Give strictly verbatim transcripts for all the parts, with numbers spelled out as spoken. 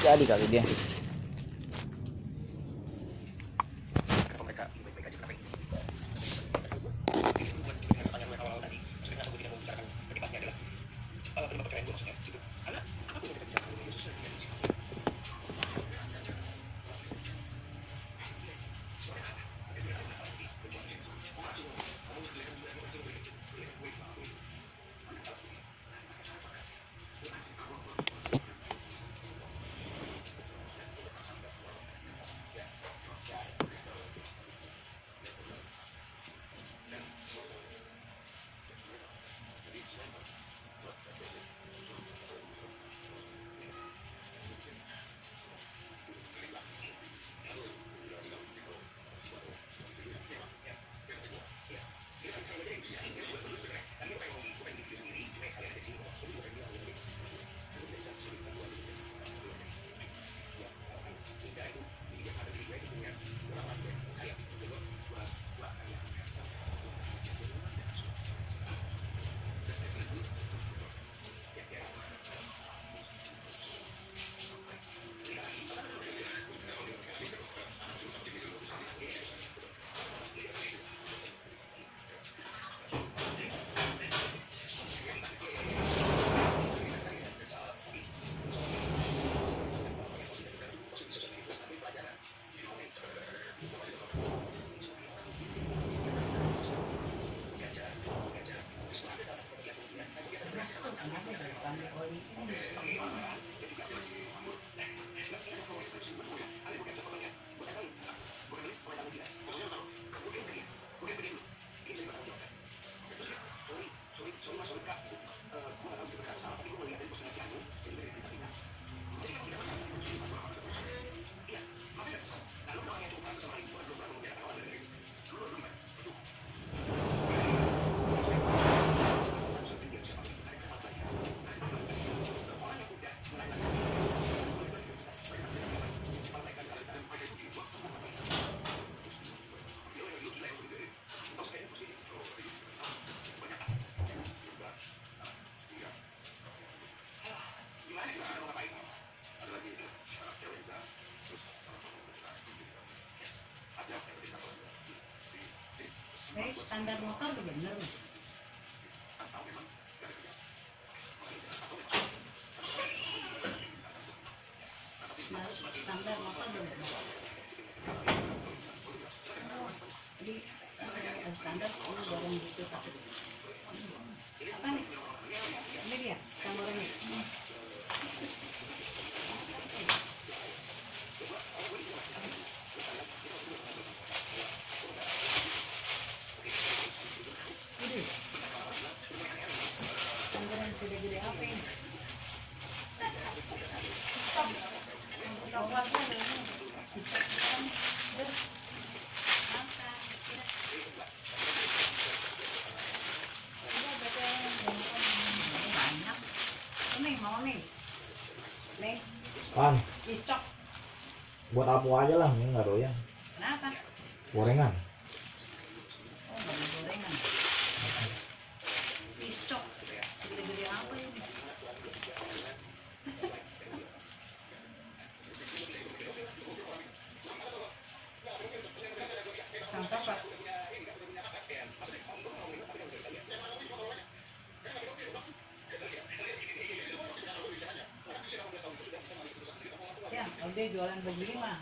Jadi kali dia. Eh, standar motor tuh bener. Standar motor tuh bener. Jadi standar ini barang gitu tapi apa nih? Ini dia kamornya. Sudah gede apa ini? Banyak. Ini mau nih. Nih. Pan. Iscok. Buat apa aja lah, ini nggak doyan. Kenapa? Gorengan. Oh, banyak gorengan. Iscok. Segede-gede apa ini? Sang sapat. Ya, kalau dia jualan begini mah.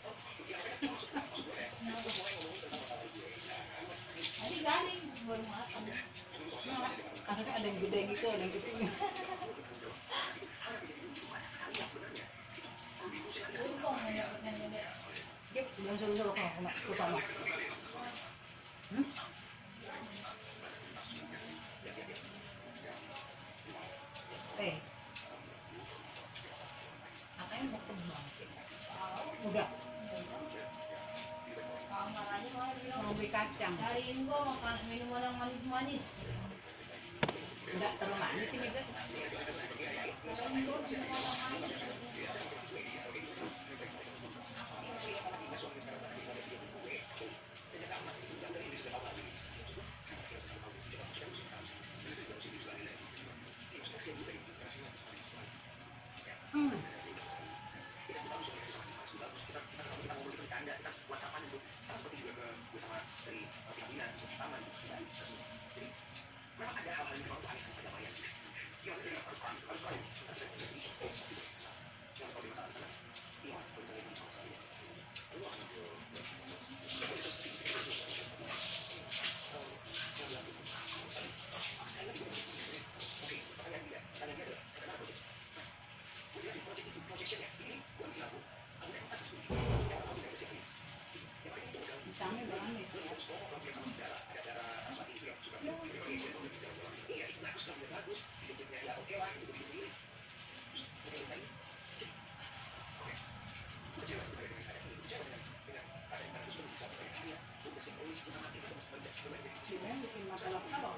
Ini garing baru matang. Akhirnya ada yang gede gitu, ada yang kecil. Yuk, unsur-unsur kok, kok sama. Hmm? Eh, makanya mau kembang. Udah. Mau beli kacang. Hariin gua makan minuman yang manis-manis. Enggak terlalu manis ini kan. Hmm. Pisangnya berani sih. Sebenarnya bikin masalah apa?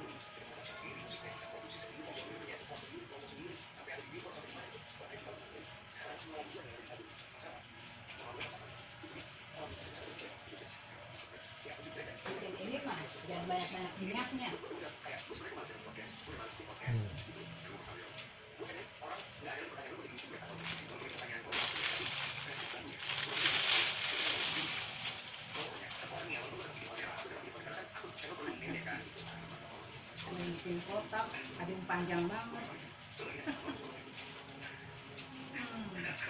Bikin ini mah jangan banyak-banyak minyaknya. Hmm. Ada yang bikin kotak, ada yang panjang banget. Hmm.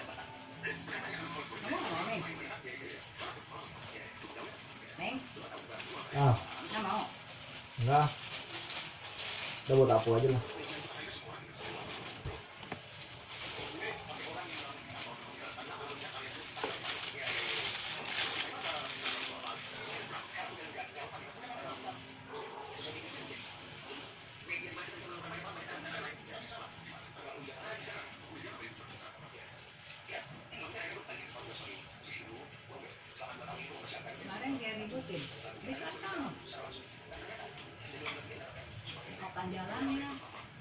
Kamu nggak mau, Meng? Meng? Ah, Nggak mau? enggak. Udah buat aku aja lah. Kemarin dia ributin, dikatang. Kapan jalannya?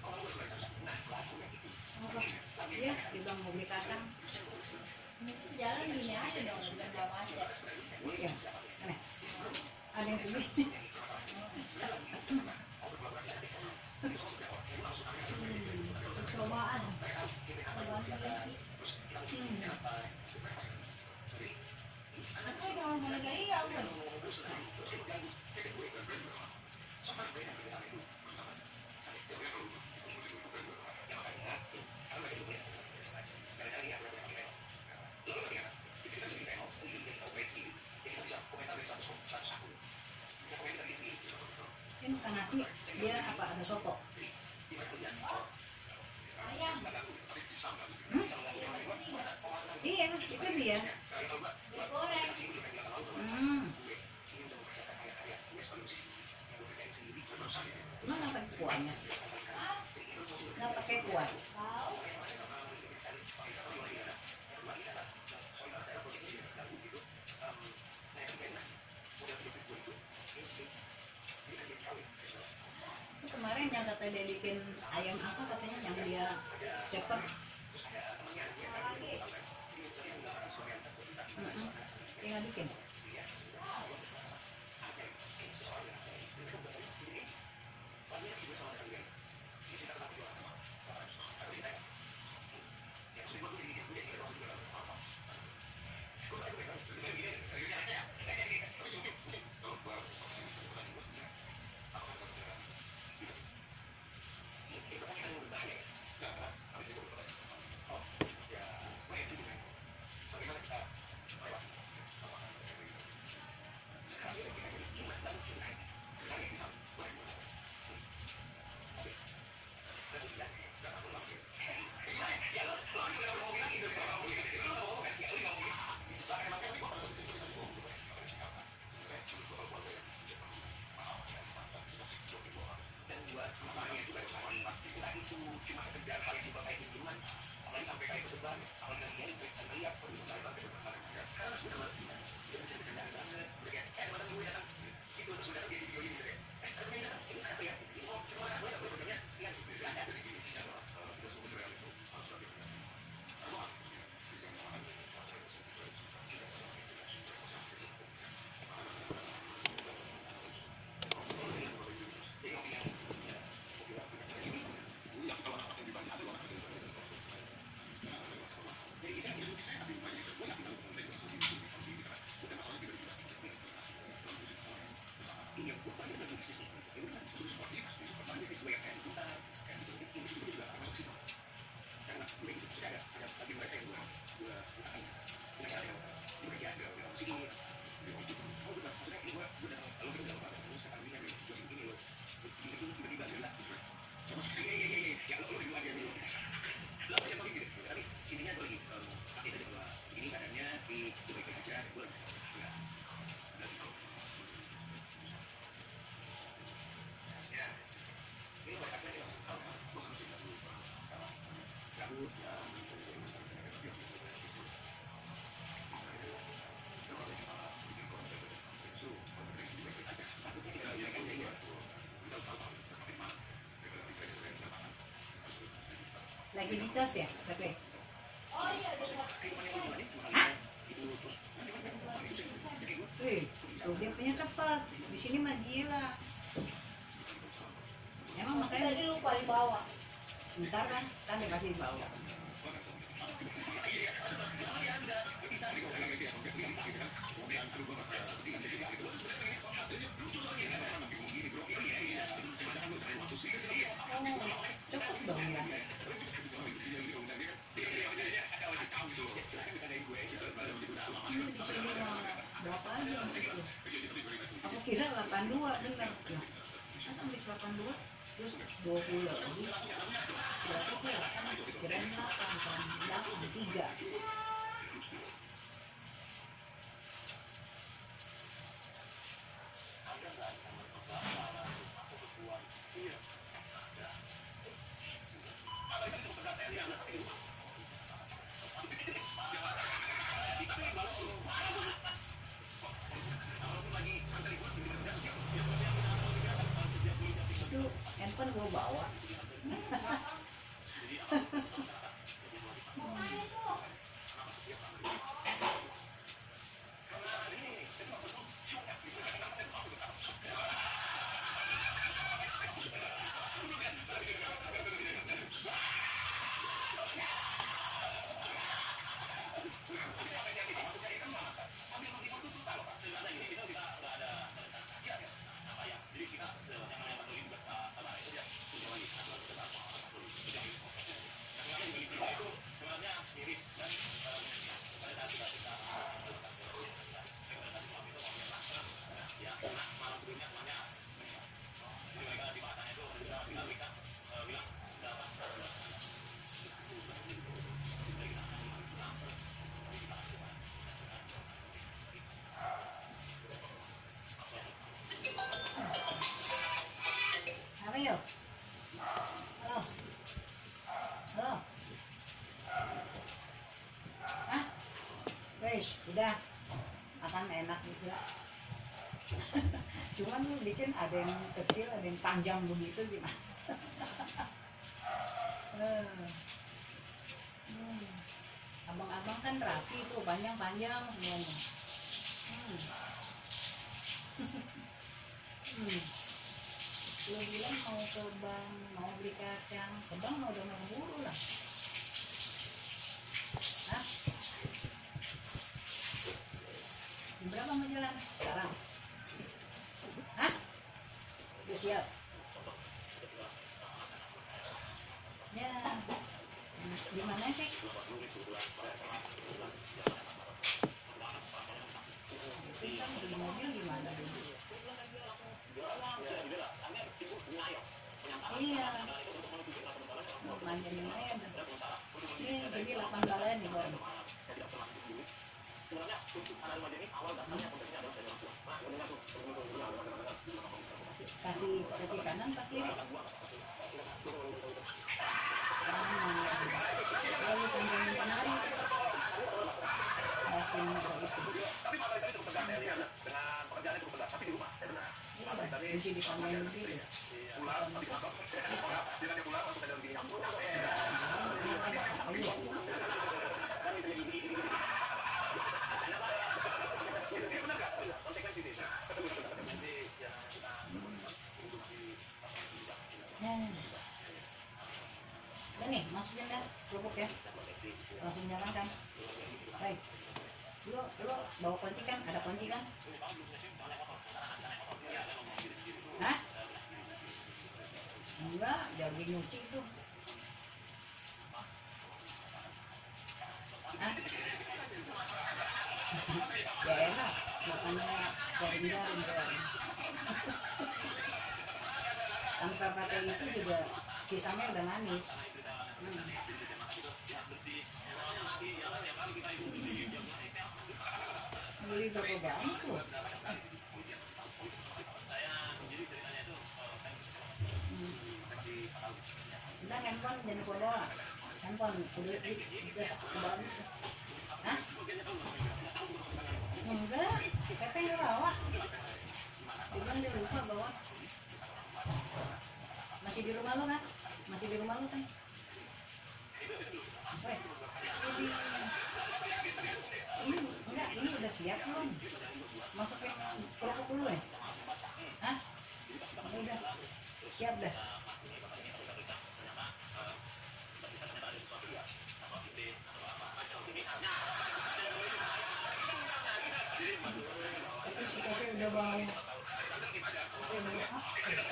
Apa? Iya, dibilang mau beli kacang. Ini sih jalan gini aja dong, biar gak macet. Iya, aneh. Ada yang segini. Percobaan. Percobaan sendiri. Hmm. Apa yang kamu balik lagi gak apa? Ini bukan nasi, dia apa? Ada soto. Ayam. Hmm? Iya, itu dia. Digoreng. Hmm. Mana pakai kuahnya? Ah, Nggak pakai kuah. tahu. Itu kemarin yang katanya dia bikin ayam apa katanya yang dia cepet. Lagi. Mm-mm. Dia nggak bikin. Lagi dicas ya, Pepe? Oh iya, udah. Hah? Wih, tuh dia punya cepet. Di sini mah gila. Emang makanya Tadi lupa dibawa. ntar kan, kan dikasih bau. Oh, cepet dong ya. Ini di sini mah berapa aja gitu. Aku kira delapan puluh dua bener. Nah, masa habis delapan puluh dua terus dua puluh lagi. Berarti kira kan kirain delapan kan delapan tiga. Itu handphone gue bawa. Apa yuk? Halo. Halo. Hah? Wes, udah. Makan enak juga. Cuman lu bikin ada yang kecil, ada yang panjang begitu gimana? Eh. Hmm. Abang-abang kan rapi tuh, panjang-panjang semuanya. Hmm. Hmm. Lu bilang mau ke bank, mau beli kacang, ke bank mau udah ngeburu lah. Hah? Jam berapa mau jalan? Sekarang? Hah? Udah siap? Ya. Di mana sih? Itu kan di mobil di mana dulu? Iya. Mau manjain aja. Ini jadi delapan balen nih bang. Kaki kaki kanan kaki kiri. Lalu panjangin penari. Kaki itu. Bisa dipanjangin dulu. Udah nih, masukin dah kerupuk ya. Langsung jalan kan. Baik. Lu, lu bawa kunci kan? Ada kunci kan? Hah? Enggak, jadi nyuci tuh. Hah? Ya enak, makanya garing-garing doang. Tanpa pakai itu juga pisangnya udah manis. Hmm. beli berapa banyak tuh? Hmm. Udah handphone jangan lupa bawa. Handphone udah bisa bagus. Hah? Enggak, Teteh nggak bawa. Dia bilang dia lupa bawa. Masih di rumah lo kan? Masih di rumah lo kan? Weh, ini, ini enggak, ini udah siap belum? Masukin kerupuk dulu ya? Hah? Udah, siap dah. Tapi si Kopi udah bau. Kopi bau apa?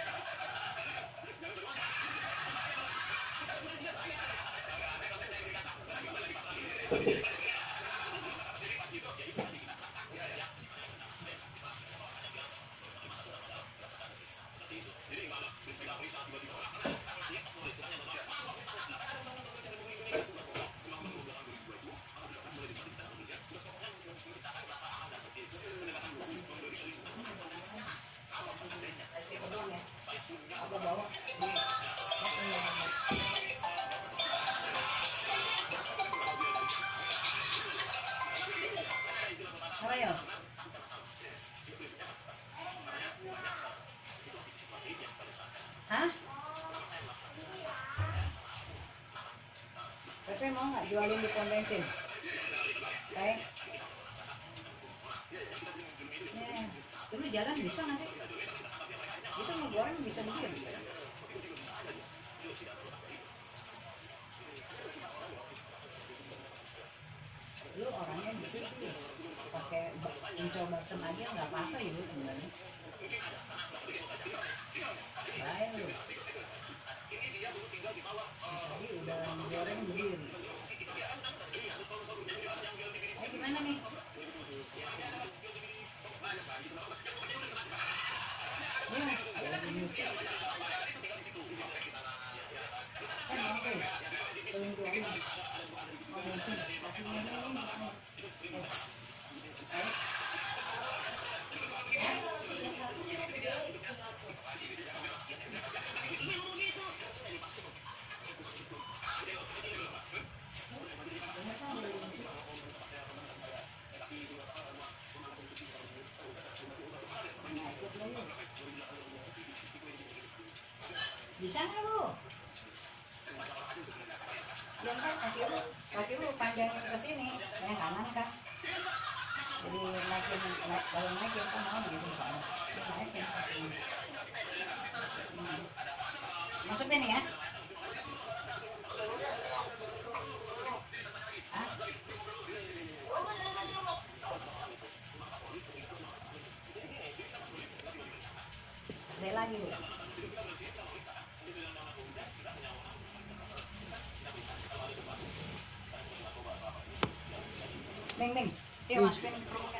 Apa bawa? Apa ya? Hah? Pepe mau nggak jualin di pom bensin? Kayak? Ya, dulu jalan bisa nggak sih? Itu mau goreng bisa begini. Lu orangnya gitu sih, pakai cincau balsam aja nggak apa-apa ya lu sebenarnya. Baik lu. Tadi udah goreng berdiri. Eh gimana nih? Ya, lagi nyuci. Kan mau tuh, tolong tuangin. Mau bensin, tapi ini ini. Eh. Bisa nggak lu? Yang kan kaki lu, kaki lu panjangin ke sini, yang kanan kan. Jadi naikin, naik, kalau naikin kan mau gitu misalnya. Naikin kakinya. Hmm. Masukin nih ya. Hah? Ada lagi lu. Neng, neng, yuk masukin kerupuknya.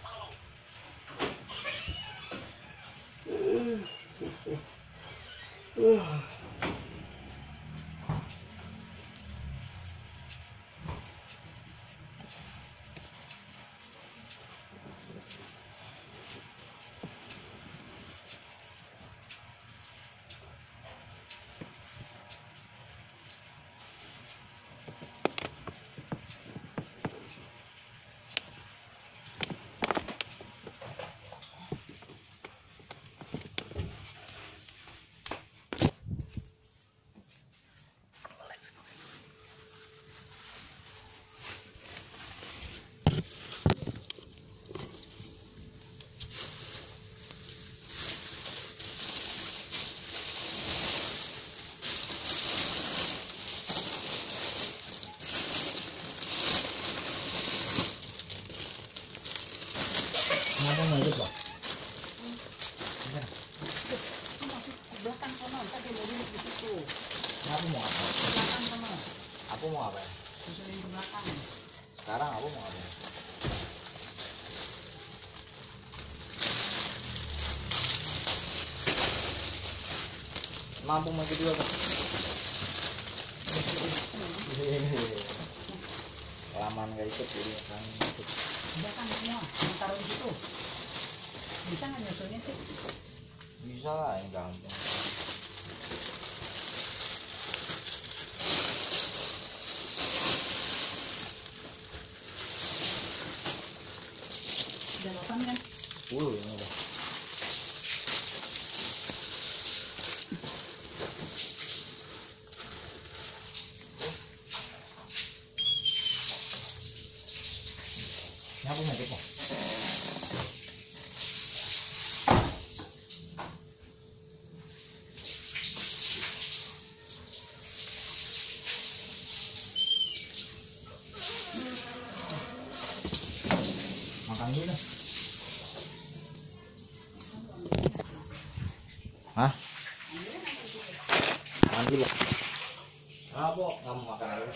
Kenapa nggak hidup loh? Belakang sana, tadi mau duduk di situ. Aku mau apa? Belakang sana, Aku mau apa? susulin ke belakang. Sekarang aku mau apa? Mampu maju dulu kan? Laman gak ikut jadi kan ikut. Udah kan semua, yang taruh di situ. Bisa nggak nyusunnya sih? Bisa lah, yang gampang. Udah delapan kan? Sepuluh ini udah. Ini aku ngecek kok. Makan dulu. Hah? Makan dulu. Apa? Nggak mau makan dulu.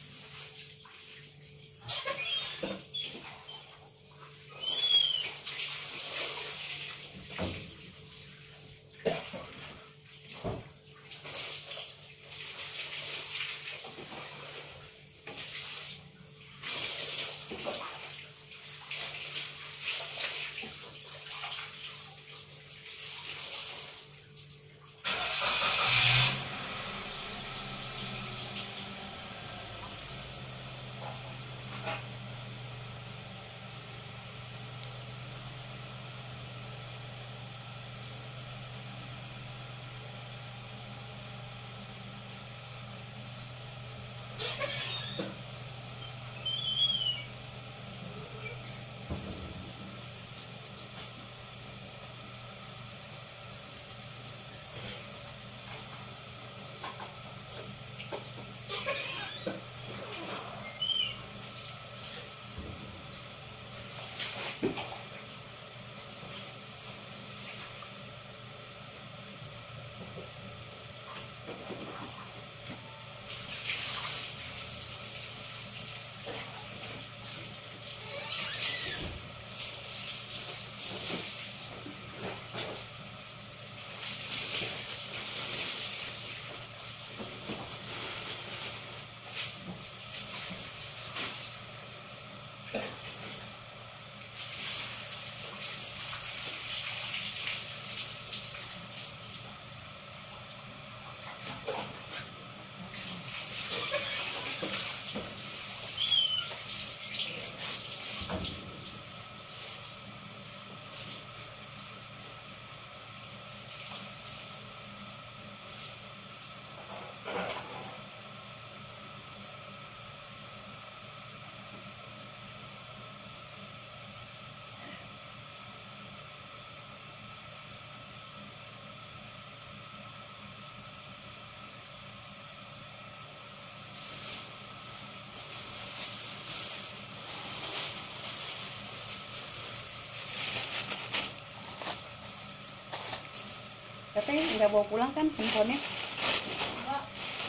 Teteh nggak bawa pulang kan handphonenya? Enggak.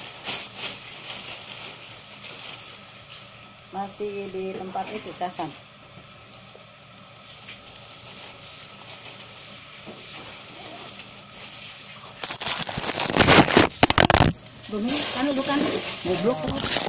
Masih di tempat itu casan. Bumi, kan lu kan goblok lu.